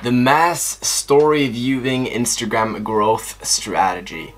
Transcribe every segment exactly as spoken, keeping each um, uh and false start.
The mass story viewing Instagram growth strategy.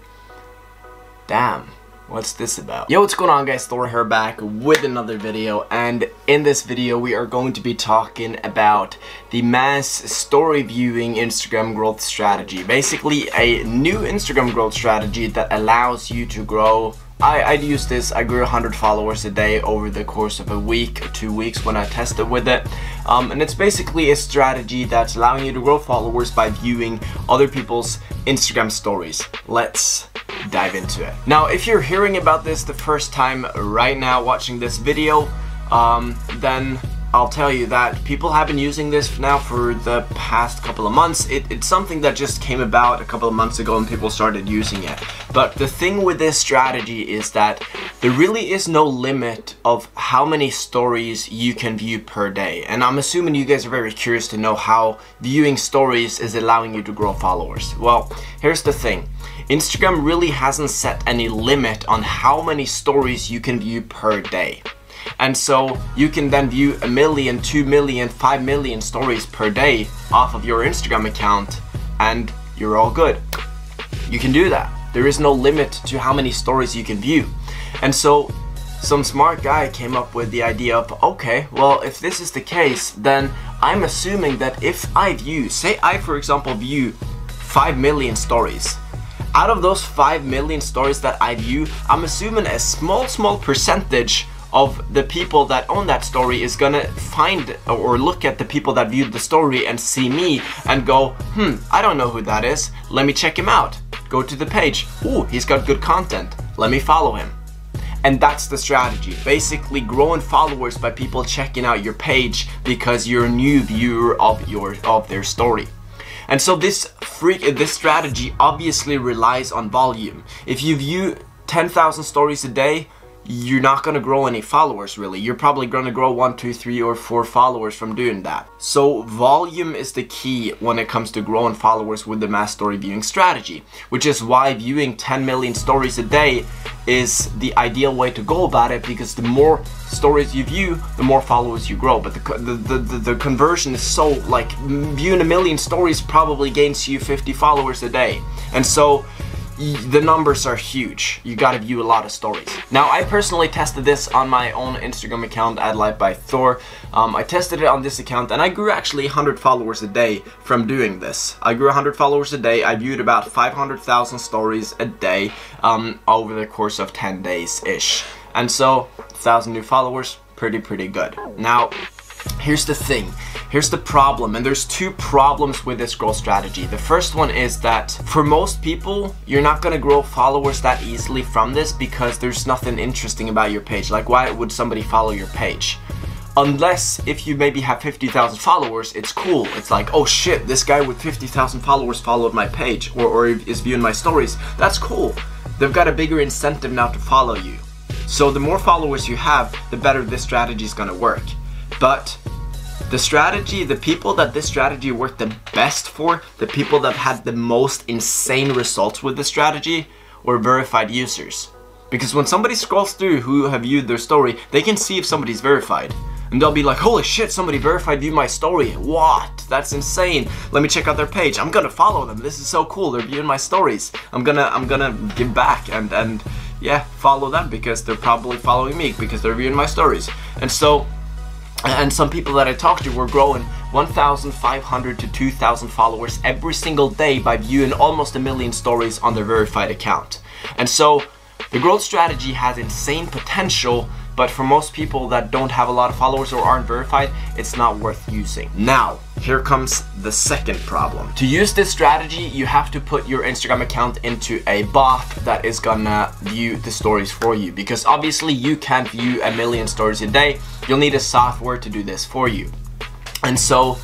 Damn, what's this about? Yo, what's going on guys? Thor here back with another video, and in this video we are going to be talking about the mass story viewing Instagram growth strategy. Basically a new Instagram growth strategy that allows you to grow. I, I'd use this. I grew one hundred followers a day over the course of a week or two weeks when I tested with it. Um, and it's basically a strategy that's allowing you to grow followers by viewing other people's Instagram stories. Let's dive into it. Now, if you're hearing about this the first time right now watching this video, um, then I'll tell you that people have been using this now for the past couple of months. It, it's something that just came about a couple of months ago and people started using it. But the thing with this strategy is that there really is no limit of how many stories you can view per day. And I'm assuming you guys are very curious to know how viewing stories is allowing you to grow followers. Well, here's the thing. Instagram really hasn't set any limit on how many stories you can view per day. And so you can then view a million, two million, five million stories per day off of your Instagram account and you're all good. You can do that. There is no limit to how many stories you can view. And so some smart guy came up with the idea of, okay, well, if this is the case, then I'm assuming that if I view, say I for example view five million stories, out of those five million stories that I view, I'm assuming a small, small percentage of the people that own that story is gonna find or look at the people that viewed the story and see me and go, hmm, I don't know who that is, let me check him out. Go to the page, ooh, he's got good content, let me follow him. And that's the strategy, basically growing followers by people checking out your page because you're a new viewer of your of their story. And so this freak this strategy obviously relies on volume. If you view ten thousand stories a day, you're not going to grow any followers really. You're probably going to grow one, two, three, or four followers from doing that. So volume is the key when it comes to growing followers with the mass story viewing strategy, which is why viewing ten million stories a day is the ideal way to go about it, because the more stories you view, the more followers you grow. But the, the, the, the, the conversion is so, like, viewing a million stories probably gains you fifty followers a day. And so the numbers are huge. You gotta view a lot of stories. Now, I personally tested this on my own Instagram account, Adlife by Thor. Um, I tested it on this account and I grew actually one hundred followers a day from doing this. I grew one hundred followers a day. I viewed about five hundred thousand stories a day um, over the course of ten days-ish. And so, one thousand new followers, pretty, pretty good. Now, here's the thing. Here's the problem, and there's two problems with this growth strategy. The first one is that for most people, you're not gonna grow followers that easily from this because there's nothing interesting about your page. Like, why would somebody follow your page? Unless if you maybe have fifty thousand followers, it's cool. It's like, oh shit, this guy with fifty thousand followers followed my page or, or is viewing my stories. That's cool. They've got a bigger incentive now to follow you. So the more followers you have, the better this strategy is gonna work. But the strategy, the people that this strategy worked the best for, the people that had the most insane results with the strategy, were verified users. Because when somebody scrolls through who have viewed their story, they can see if somebody's verified. And they'll be like, holy shit, somebody verified viewed my story. What? That's insane. Let me check out their page. I'm gonna follow them. This is so cool. They're viewing my stories. I'm gonna I'm gonna give back and and yeah, follow them because they're probably following me because they're viewing my stories. And so And some people that I talked to were growing one thousand five hundred to two thousand followers every single day by viewing almost a million stories on their verified account. And so the growth strategy has insane potential, but for most people that don't have a lot of followers or aren't verified, it's not worth using. Now, here comes the second problem. To use this strategy, you have to put your Instagram account into a bot that is gonna view the stories for you, because obviously you can't view a million stories a day. You'll need a software to do this for you. And so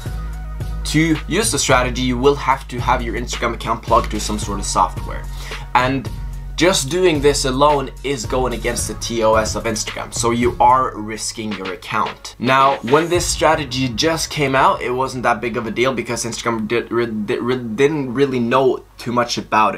to use the strategy, you will have to have your Instagram account plugged to some sort of software. And just doing this alone is going against the T O S of Instagram, so you are risking your account. Now, when this strategy just came out, it wasn't that big of a deal because Instagram did, did, didn't really know too much about it.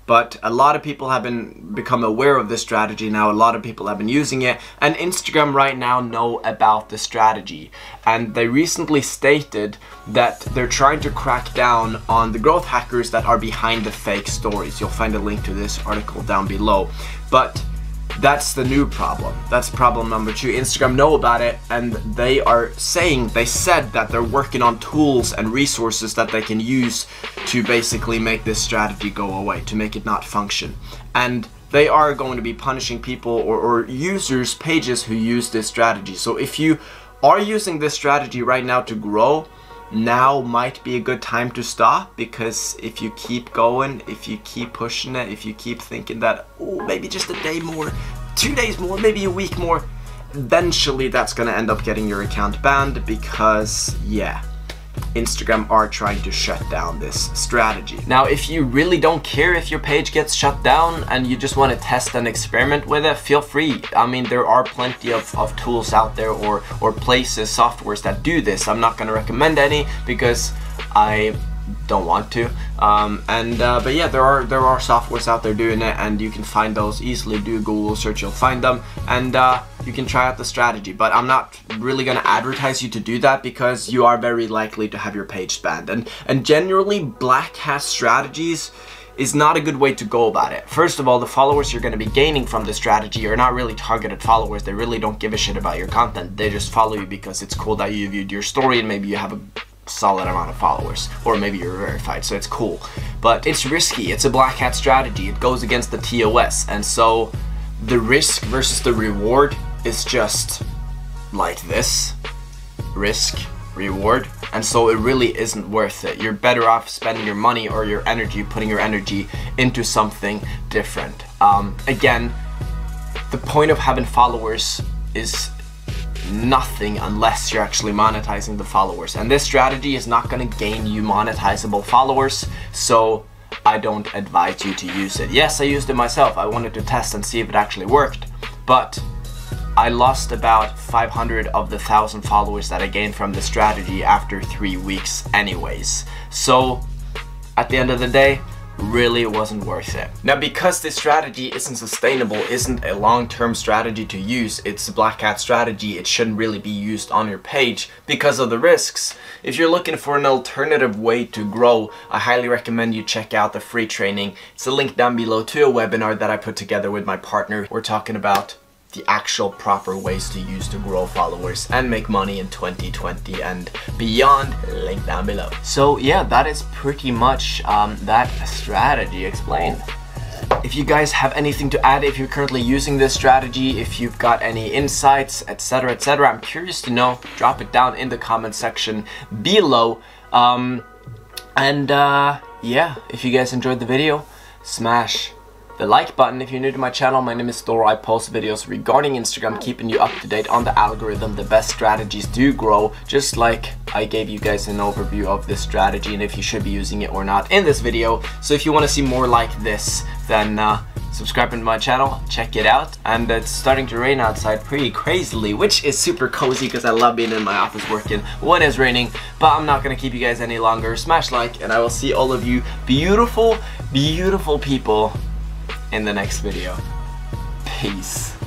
but a lot of people have been become aware of this strategy now. A lot of people have been using it, and Instagram right now know about the strategy, and they recently stated that they're trying to crack down on the growth hackers that are behind the fake stories. You'll find a link to this article down below, but that's the new problem. That's problem number two. Instagram know about it, and they are saying, they said that they're working on tools and resources that they can use to basically make this strategy go away, to make it not function. And they are going to be punishing people or, or users, pages who use this strategy. So if you are using this strategy right now to grow, now might be a good time to stop, because if you keep going, if you keep pushing it, if you keep thinking that, oh, maybe just a day more, two days more, maybe a week more, eventually that's gonna end up getting your account banned, because yeah, Instagram are trying to shut down this strategy. Now, if you really don't care if your page gets shut down and you just want to test and experiment with it, feel free. I mean, there are plenty of, of tools out there, or, or places, softwares that do this. I'm not going to recommend any because I don't want to. Um, and uh, but yeah, there are there are softwares out there doing it, and you can find those easily. Do a Google search, you'll find them, and uh, you can try out the strategy. But I'm not really gonna advertise you to do that, because you are very likely to have your page banned. And and generally, black hat strategies is not a good way to go about it. First of all, the followers you're going to be gaining from this strategy are not really targeted followers. They really don't give a shit about your content. They just follow you because it's cool that you viewed your story, and maybe you have a solid amount of followers, or maybe you're verified, so it's cool. But it's risky. It's a black hat strategy. It goes against the T O S, and so the risk versus the reward is just like this: risk, reward. And so it really isn't worth it. You're better off spending your money or your energy, putting your energy into something different. Um, again, the point of having followers is nothing unless you're actually monetizing the followers, and this strategy is not going to gain you monetizable followers, so I don't advise you to use it. Yes, I used it myself. I wanted to test and see if it actually worked, but I lost about five hundred of the thousand followers that I gained from the strategy after three weeks anyways. So at the end of the day, really wasn't worth it. Now, because this strategy isn't sustainable, isn't a long-term strategy to use, it's a black hat strategy, it shouldn't really be used on your page because of the risks. If you're looking for an alternative way to grow, I highly recommend you check out the free training. It's a link down below to a webinar that I put together with my partner. We're talking about the actual proper ways to use to grow followers and make money in twenty twenty and beyond. Link down below. So yeah, that is pretty much um, that strategy explained. If you guys have anything to add, if you're currently using this strategy, if you've got any insights, etc, etc, I'm curious to know. Drop it down in the comment section below. Um, and uh, yeah, if you guys enjoyed the video, smash the like button. If you're new to my channel, my name is Thor. I post videos regarding Instagram, keeping you up to date on the algorithm, the best strategies to grow, just like I gave you guys an overview of this strategy and if you should be using it or not in this video. So if you want to see more like this, then uh, subscribe to my channel, check it out. And it's starting to rain outside pretty crazily, which is super cozy because I love being in my office working when it's raining. But I'm not gonna keep you guys any longer. Smash like, and I will see all of you beautiful, beautiful people in the next video. Peace.